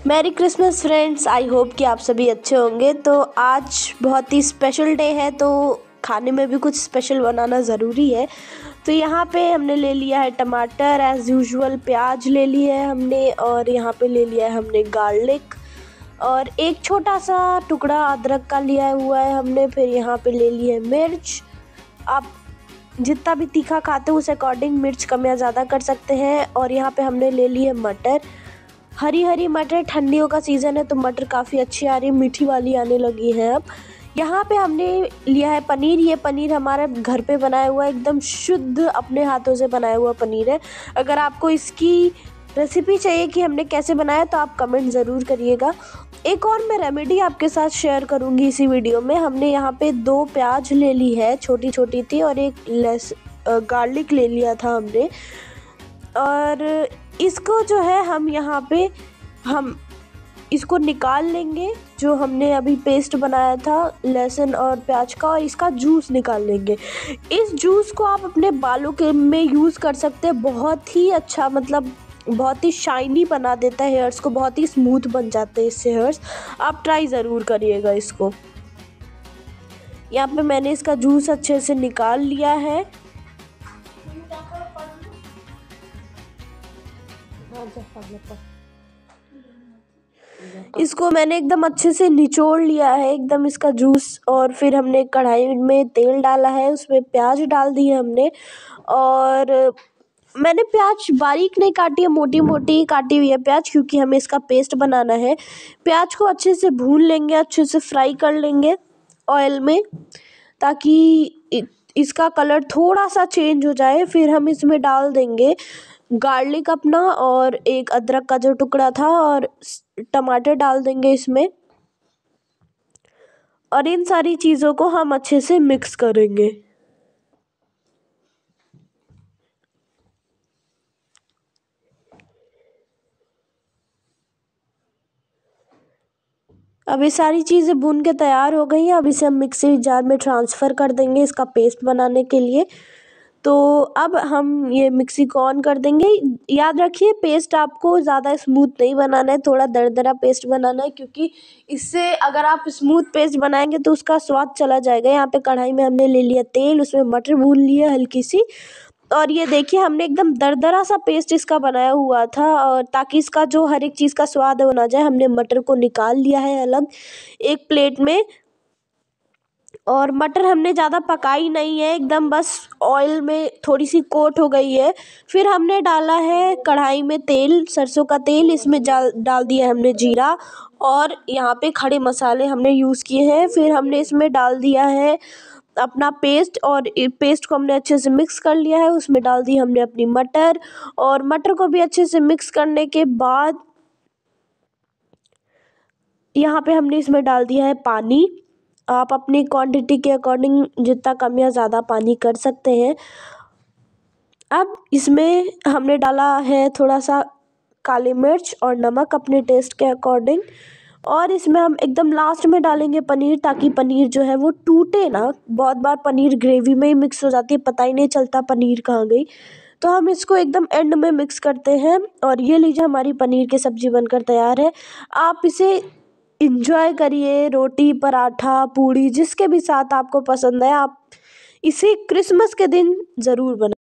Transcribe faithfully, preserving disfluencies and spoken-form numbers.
Mary Christmas friends. I hope कि आप सभी अच्छे होंगे। तो आज बहुत ही स्पेशल डे है, तो खाने में भी कुछ स्पेशल बनाना ज़रूरी है। तो यहाँ पे हमने ले लिया है टमाटर एज़ यूजुअल, प्याज ले लिया है हमने, और यहाँ पे ले लिया है हमने गार्लिक, और एक छोटा सा टुकड़ा अदरक का लिया हुआ है हमने। फिर यहाँ पे ले लिया है मिर्च। आप जितना भी तीखा खाते हो उस अकॉर्डिंग मिर्च कम या ज़्यादा कर सकते हैं। और यहाँ पे हमने ले ली है मटर, हरी हरी मटर। ठंडियों का सीज़न है तो मटर काफ़ी अच्छी आ रही है, मीठी वाली आने लगी है अब। यहाँ पे हमने लिया है पनीर। ये पनीर हमारा घर पे बनाया हुआ एकदम शुद्ध अपने हाथों से बनाया हुआ पनीर है। अगर आपको इसकी रेसिपी चाहिए कि हमने कैसे बनाया तो आप कमेंट ज़रूर करिएगा। एक और मैं रेमेडी आपके साथ शेयर करूँगी इसी वीडियो में। हमने यहाँ पे दो प्याज ले ली है, छोटी छोटी थी, और एक लेस गार्लिक ले लिया था हमने। और इसको जो है हम यहाँ पे हम इसको निकाल लेंगे, जो हमने अभी पेस्ट बनाया था लहसुन और प्याज का, और इसका जूस निकाल लेंगे। इस जूस को आप अपने बालों के में यूज़ कर सकते हैं। बहुत ही अच्छा, मतलब बहुत ही शाइनी बना देता है हेयर्स को, बहुत ही स्मूथ बन जाते हैं इससे हेयर्स। आप ट्राई ज़रूर करिएगा इसको। यहाँ पे मैंने इसका जूस अच्छे से निकाल लिया है। इसको मैंने एकदम अच्छे से निचोड़ लिया है, एकदम इसका जूस। और फिर हमने कढ़ाई में तेल डाला है, उसमें प्याज डाल दी है हमने। और मैंने प्याज बारीक नहीं काटी है, मोटी मोटी काटी हुई है प्याज, क्योंकि हमें इसका पेस्ट बनाना है। प्याज को अच्छे से भून लेंगे, अच्छे से फ्राई कर लेंगे ऑयल में, ताकि इसका कलर थोड़ा सा चेंज हो जाए। फिर हम इसमें डाल देंगे गार्लिक अपना, और एक अदरक का जो टुकड़ा था, और टमाटर डाल देंगे इसमें। और इन सारी चीज़ों को हम अच्छे से मिक्स करेंगे। अब ये सारी चीज़ें भून के तैयार हो गई हैं। अब इसे हम मिक्सी जार में ट्रांसफ़र कर देंगे इसका पेस्ट बनाने के लिए। तो अब हम ये मिक्सी को ऑन कर देंगे। याद रखिए, पेस्ट आपको ज़्यादा स्मूथ नहीं बनाना है, थोड़ा दरदरा पेस्ट बनाना है, क्योंकि इससे अगर आप स्मूथ पेस्ट बनाएंगे तो उसका स्वाद चला जाएगा। यहाँ पे कढ़ाई में हमने ले लिया तेल, उसमें मटर भून लिया हल्की सी। और ये देखिए, हमने एकदम दरदरा सा पेस्ट इसका बनाया हुआ था, और ताकि इसका जो हर एक चीज़ का स्वाद है वो ना जाए। हमने मटर को निकाल लिया है अलग एक प्लेट में। और मटर हमने ज़्यादा पकाई नहीं है, एकदम बस ऑयल में थोड़ी सी कोट हो गई है। फिर हमने डाला है कढ़ाई में तेल, सरसों का तेल। इसमें डाल डाल दिया हमने जीरा, और यहाँ पे खड़े मसाले हमने यूज़ किए हैं। फिर हमने इसमें डाल दिया है अपना पेस्ट, और पेस्ट को हमने अच्छे से मिक्स कर लिया है। उसमें डाल दी हमने अपनी मटर, और मटर को भी अच्छे से मिक्स करने के बाद यहाँ पे हमने इसमें डाल दिया है पानी। आप अपनी क्वांटिटी के अकॉर्डिंग जितना कम या ज़्यादा पानी कर सकते हैं। अब इसमें हमने डाला है थोड़ा सा काली मिर्च और नमक अपने टेस्ट के अकॉर्डिंग। और इसमें हम एकदम लास्ट में डालेंगे पनीर, ताकि पनीर जो है वो टूटे ना। बहुत बार पनीर ग्रेवी में ही मिक्स हो जाती है, पता ही नहीं चलता पनीर कहाँ गई। तो हम इसको एकदम एंड में मिक्स करते हैं। और ये लीजिए, हमारी पनीर की सब्ज़ी बनकर तैयार है। आप इसे इंजॉय करिए, रोटी, पराठा, पूड़ी, जिसके भी साथ आपको पसंद है। आप इसे क्रिसमस के दिन ज़रूर बनाएं।